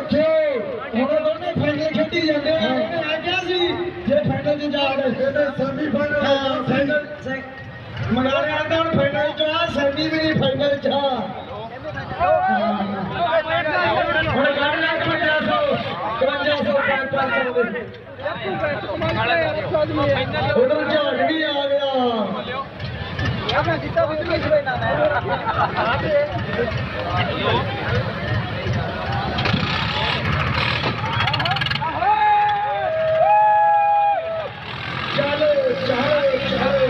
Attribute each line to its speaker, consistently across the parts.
Speaker 1: जो हम दोनों फाइनल खेली जाते हैं आ क्या सी जे फाइनल च जा रहे हैं सेमीफाइनल फाइनल मनाने आता हूं फाइनल च आ सेमी भी नहीं फाइनल च ਹੁਣ ਗਾਣਾ 5500 ਉਧਰ ਝਾੜ ਵੀ ਆ ਗਿਆ ਆਪਣਾ ਜਿੱਤਾ ਵੀ ਨਹੀਂ ਹੋਣਾ चलो चलो चलो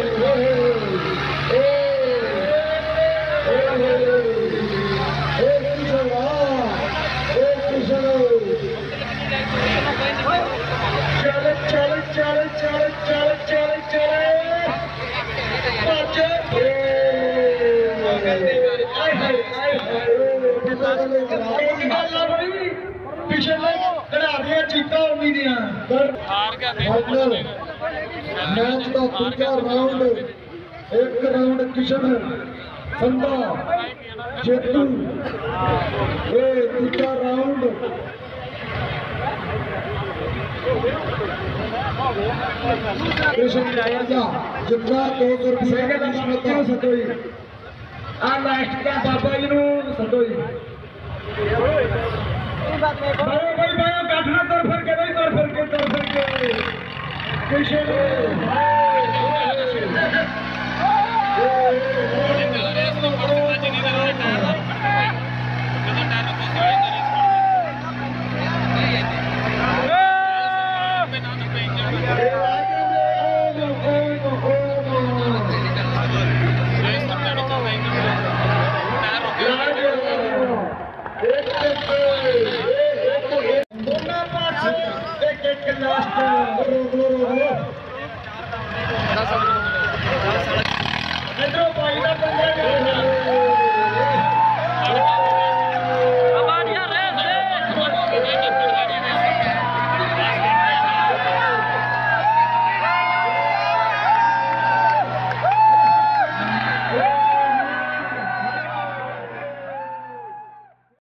Speaker 1: पिछले कढ़ा दिया चीता उम्मीद मैच का दूसरा राउंड एक राउंड किशन संधा जेतू ये दूसरा राउंड किशन राजा जितना 200 रुपये का निष्पत्ति सतोई आ लास्ट का बाबा जी नु सतोई भाई काठना तोड़ फिर के नहीं तोड़ फिर के किशन